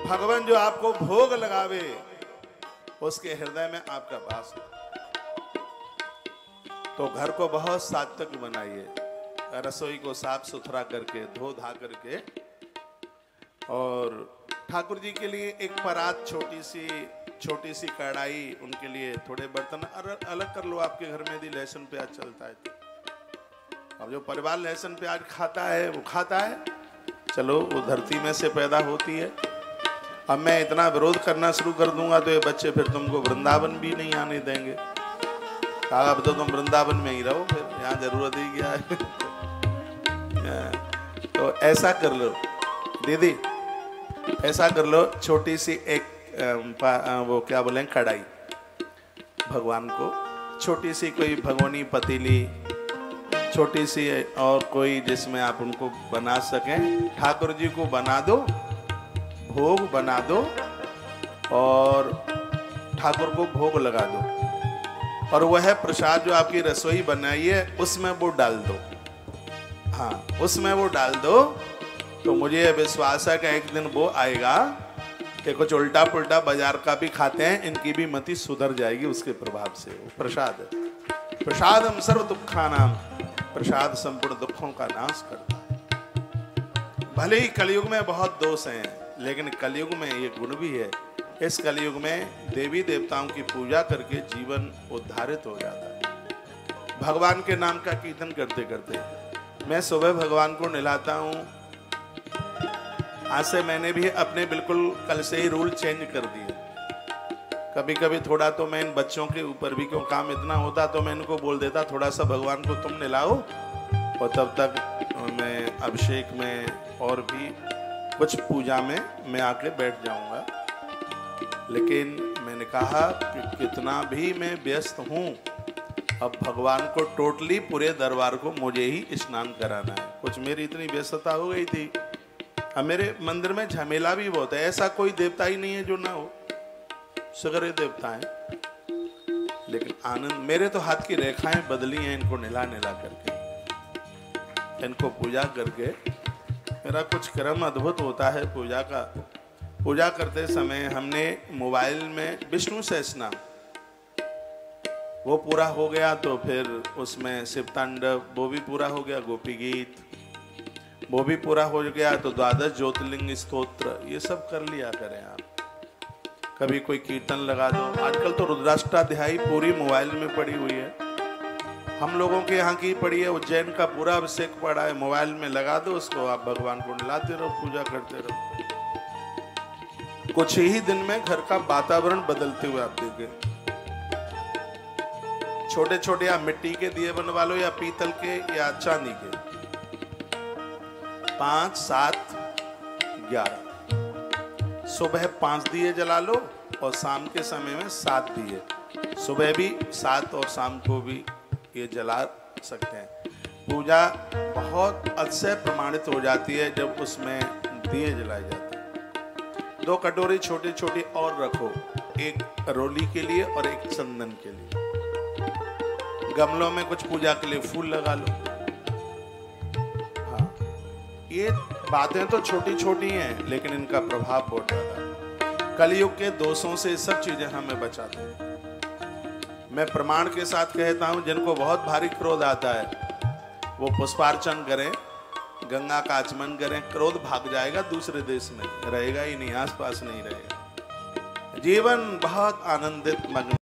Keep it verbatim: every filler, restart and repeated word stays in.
भगवान जो आपको भोग लगावे उसके हृदय में आपका वास हो। तो घर को बहुत सात्विक बनाइए, रसोई को साफ सुथरा करके धो धा करके, और ठाकुर जी के लिए एक परात, छोटी सी छोटी सी कढ़ाई, उनके लिए थोड़े बर्तन अलग कर लो। आपके घर में भी लहसुन प्याज चलता है तो अब जो परिवार लहसुन प्याज खाता है वो खाता है, चलो वो धरती में से पैदा होती है। अब मैं इतना विरोध करना शुरू कर दूंगा तो ये बच्चे फिर तुमको वृंदावन भी नहीं आने देंगे। कहा अब तो तुम वृंदावन में ही रहो, फिर यहाँ जरूरत ही क्या है। तो ऐसा कर लो दीदी, ऐसा कर लो, छोटी सी एक वो क्या बोले कढ़ाई, भगवान को छोटी सी कोई भगोनी पतीली छोटी सी, और कोई जिसमें आप उनको बना सकें, ठाकुर जी को बना दो, भोग बना दो और ठाकुर को भोग लगा दो, और वह प्रसाद जो आपकी रसोई बनाई है उसमें वो डाल दो। हाँ, उसमें वो डाल दो, तो मुझे विश्वास है कि एक दिन वो आएगा कि कुछ उल्टा पुल्टा बाजार का भी खाते हैं, इनकी भी मति सुधर जाएगी उसके प्रभाव से। वो प्रसाद है, प्रसादम सर्व दुखानाम, प्रसाद संपूर्ण दुखों का नाश करता है। भले ही कलयुग में बहुत दोष हैं, लेकिन कलयुग में ये गुण भी है। इस कलयुग में देवी देवताओं की पूजा करके जीवन उद्धारित हो जाता है। भगवान के नाम का कीर्तन करते करते मैं सुबह भगवान को नहलाता हूँ। आज से मैंने भी अपने बिल्कुल कल से ही रूल चेंज कर दिए। कभी कभी थोड़ा तो मैं इन बच्चों के ऊपर भी, क्यों काम इतना होता, तो मैं इनको बोल देता थोड़ा सा भगवान को तुम नहलाओ, और तब तक मैं अभिषेक में और भी कुछ पूजा में मैं आके बैठ जाऊंगा। लेकिन मैंने कहा कि कितना भी मैं व्यस्त हूँ, अब भगवान को टोटली पूरे दरबार को मुझे ही स्नान कराना है। कुछ मेरी इतनी व्यस्तता हो गई थी। अब मेरे मंदिर में झमेला भी बहुत है, ऐसा कोई देवता ही नहीं है जो ना हो, सगरे देवता हैं। लेकिन आनंद, मेरे तो हाथ की रेखाएं बदली हैं इनको नहला नहला करके, इनको पूजा करके। मेरा कुछ क्रम अद्भुत होता है पूजा का। पूजा करते समय हमने मोबाइल में विष्णु सहस्रनाम वो पूरा हो गया, तो फिर उसमें शिव तांडव वो भी पूरा हो गया, गोपी गीत वो भी पूरा हो गया, तो द्वादश ज्योतिर्लिंग स्तोत्र ये सब कर लिया करें आप। कभी कोई कीर्तन लगा दो। आजकल तो रुद्राष्टाध्यायी पूरी मोबाइल में पड़ी हुई है, हम लोगों के यहाँ की पड़ी है, उज्जैन का पूरा अभिषेक पड़ा है, मोबाइल में लगा दो उसको, आप भगवान को नहलाते रहो, पूजा करते रहो। कुछ ही दिन में घर का वातावरण बदलते हुए आप देखें। छोटे छोटे या मिट्टी के दिए बनवा लो, या पीतल के या चांदी के, पांच सात ग्यारह, सुबह पांच दिए जला लो और शाम के समय में सात दिए। सुबह भी सात और शाम को भी ये जला सकते हैं। पूजा बहुत अतिशय प्रमाणित हो जाती है जब उसमें दिए जलाए जाते हैं। दो कटोरी छोटी छोटी और रखो, एक रोली के लिए और एक चंदन के लिए। गमलों में कुछ पूजा के लिए फूल लगा लो। हाँ, ये बातें तो छोटी छोटी हैं, लेकिन इनका प्रभाव बहुत ज्यादा है। कलयुग के दोषों से सब चीजें हमें बचाती हैं। मैं प्रमाण के साथ कहता हूं, जिनको बहुत भारी क्रोध आता है वो पुष्पार्चन करें, गंगा का आचमन करें, क्रोध भाग जाएगा, दूसरे देश में रहेगा ही नहीं, आसपास नहीं रहेगा। जीवन बहुत आनंदित मग्न